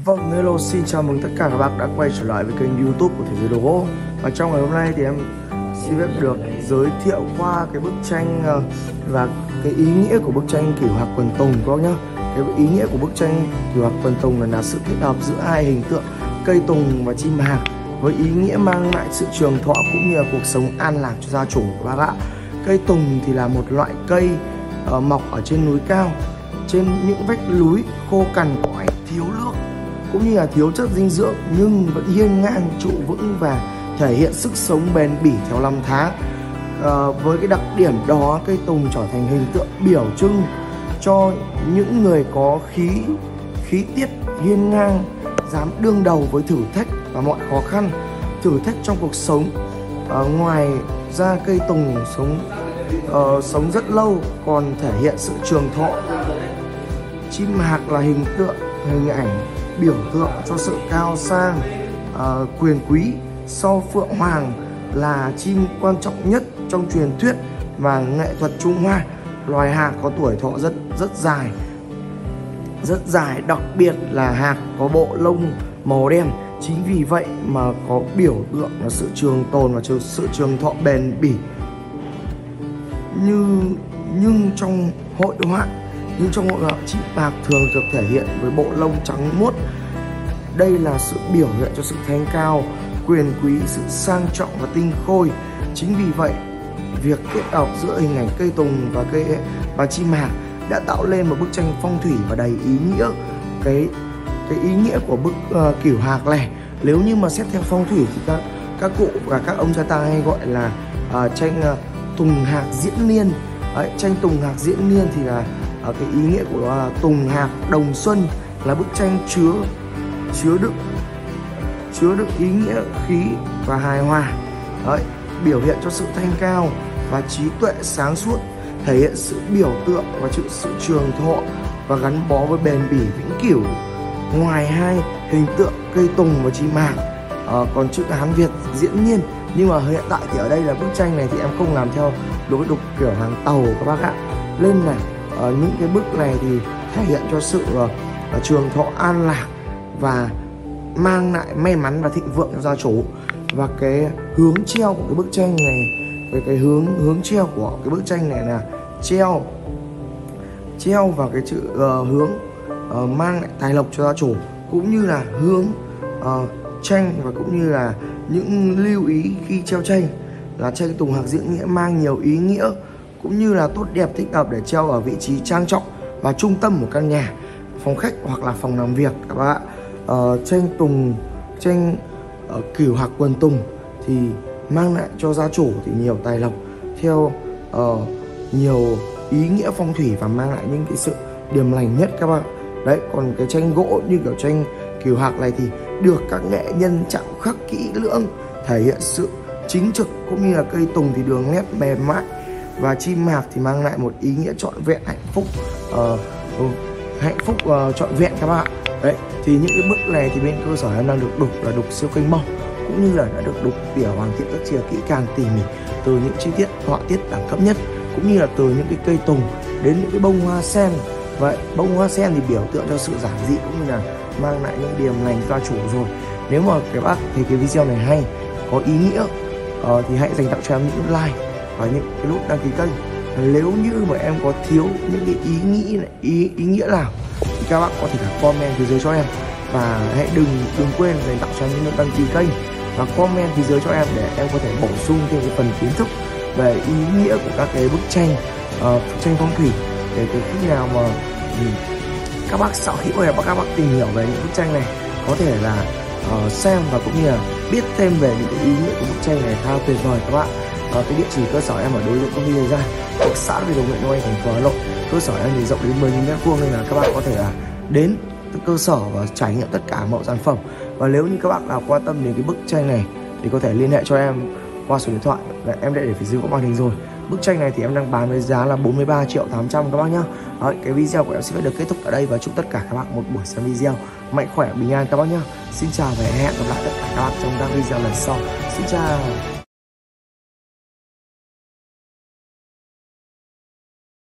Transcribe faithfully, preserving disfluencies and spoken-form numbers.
Vâng, hello, xin chào mừng tất cả các bác đã quay trở lại với kênh YouTube của Thế Giới Đồ Gỗ. Và trong ngày hôm nay thì em xin phép được giới thiệu qua cái bức tranh và cái ý nghĩa của bức tranh Cửu Hạc Quần Tùng các bác nhá. Cái ý nghĩa của bức tranh Cửu Hạc Quần Tùng là, là sự kết hợp giữa hai hình tượng cây tùng và chim hạc, với ý nghĩa mang lại sự trường thọ cũng như là cuộc sống an lạc cho gia chủ của bác ạ. Cây tùng thì là một loại cây uh, mọc ở trên núi cao, trên những vách núi khô cằn cõi, thiếu nước cũng như là thiếu chất dinh dưỡng, nhưng vẫn hiên ngang trụ vững và thể hiện sức sống bền bỉ theo năm tháng. À, với cái đặc điểm đó, cây tùng trở thành hình tượng biểu trưng cho những người có khí khí tiết hiên ngang, dám đương đầu với thử thách và mọi khó khăn thử thách trong cuộc sống. À, ngoài ra cây tùng sống uh, sống rất lâu, còn thể hiện sự trường thọ. Chim hạc là hình tượng hình ảnh biểu tượng cho sự cao sang, uh, quyền quý. Sau phượng hoàng là chim quan trọng nhất trong truyền thuyết và nghệ thuật Trung Hoa. Loài hạc có tuổi thọ rất rất dài, rất dài, đặc biệt là hạc có bộ lông màu đen. Chính vì vậy mà có biểu tượng là sự trường tồn và sự trường thọ bền bỉ. Như nhưng trong hội họa nhưng trong hội họa chim hạc thường được thể hiện với bộ lông trắng muốt. Đây là sự biểu hiện cho sự thanh cao, quyền quý, sự sang trọng và tinh khôi. Chính vì vậy, việc kết hợp giữa hình ảnh cây tùng và cây và chim hạc đã tạo lên một bức tranh phong thủy và đầy ý nghĩa. Cái cái ý nghĩa của bức uh, Cửu Hạc này, nếu như mà xét theo phong thủy thì các các cụ và các ông cha ta hay gọi là uh, tranh uh, tùng hạc diễn niên. Đấy, tranh tùng hạc diễn niên thì là uh, cái ý nghĩa của nó là tùng hạc đồng xuân, là bức tranh chứa chứa đựng chứa đựng ý nghĩa khí và hài hòa. Đấy, biểu hiện cho sự thanh cao và trí tuệ sáng suốt, thể hiện sự biểu tượng và sự, sự trường thọ và gắn bó với bền bỉ vĩnh cửu. Ngoài hai hình tượng cây tùng và chim hạc, uh, còn chữ Hán Việt diễn nhiên, nhưng mà hiện tại thì ở đây là bức tranh này thì em không làm theo đối đục kiểu hàng tàu các bác ạ. Lên này, uh, những cái bức này thì thể hiện cho sự uh, trường thọ an lạc và mang lại may mắn và thịnh vượng cho gia chủ. Và cái hướng treo của cái bức tranh này, cái cái hướng hướng treo của cái bức tranh này là treo treo vào cái chữ uh, hướng uh, mang lại tài lộc cho gia chủ, cũng như là hướng uh, tranh và cũng như là những lưu ý khi treo tranh là tranh tùng hạc diễn nghĩa mang nhiều ý nghĩa cũng như là tốt đẹp, thích hợp để treo ở vị trí trang trọng và trung tâm của căn nhà, phòng khách hoặc là phòng làm việc các bạn. Uh, tranh tùng tranh uh, Cửu Hạc Quần Tùng thì mang lại cho gia chủ thì nhiều tài lộc theo uh, nhiều ý nghĩa phong thủy và mang lại những cái sự điềm lành nhất các bạn. Đấy, còn cái tranh gỗ như kiểu tranh Cửu Hạc này thì được các nghệ nhân chạm khắc kỹ lưỡng, thể hiện sự chính trực, cũng như là cây tùng thì đường nét mềm mại và chim hạc thì mang lại một ý nghĩa trọn vẹn, hạnh phúc uh, hạnh phúc uh, trọn vẹn các bạn. Đấy, thì những cái bức này thì bên cơ sở em đang được đục là đục siêu kênh mông, cũng như là đã được đục tỉa hoàn thiện rất chia kỹ càng tỉ mỉ, từ những chi tiết họa tiết đẳng cấp nhất, cũng như là từ những cái cây tùng đến những cái bông hoa sen. Vậy bông hoa sen thì biểu tượng cho sự giản dị cũng như là mang lại những điềm lành gia chủ rồi. Nếu mà các bác thấy cái video này hay, có ý nghĩa uh, thì hãy dành tặng cho em những like và những cái nút đăng ký kênh. Nếu như mà em có thiếu những cái ý nghĩ này, ý ý nghĩa nào thì các bác có thể là comment phía dưới cho em, và hãy đừng đừng quên dành tặng cho em những nút đăng ký kênh và comment phía dưới cho em để em có thể bổ sung thêm cái phần kiến thức về ý nghĩa của các cái bức tranh uh, tranh phong thủy, để từ khi nào mà um, các bác sau khi mà các bác tìm hiểu về những bức tranh này có thể là uh, xem và cũng như là biết thêm về những cái ý nghĩa của bức tranh này khá tuyệt vời các bạn. Uh, cái địa chỉ cơ sở em ở đối diện công ty Thời Gian, thuộc xã Vì Đồng, huyện Đông Anh, thành phố Hà Nội. Cơ sở em thì rộng đến mười nghìn mét vuông nên là các bạn có thể là đến cơ sở và trải nghiệm tất cả mọi sản phẩm. Và nếu như các bạn nào quan tâm đến cái bức tranh này thì có thể liên hệ cho em qua số điện thoại và em đã để phía dưới có màn hình rồi. Bức tranh này thì em đang bán với giá là bốn mươi ba triệu tám trăm các bác nhá. Đấy, cái video của em sẽ được kết thúc ở đây và chúc tất cả các bạn một buổi xem video mạnh khỏe, bình an các bác nhá. Xin chào và hẹn gặp lại tất cả các bạn trong các video lần sau. Xin chào.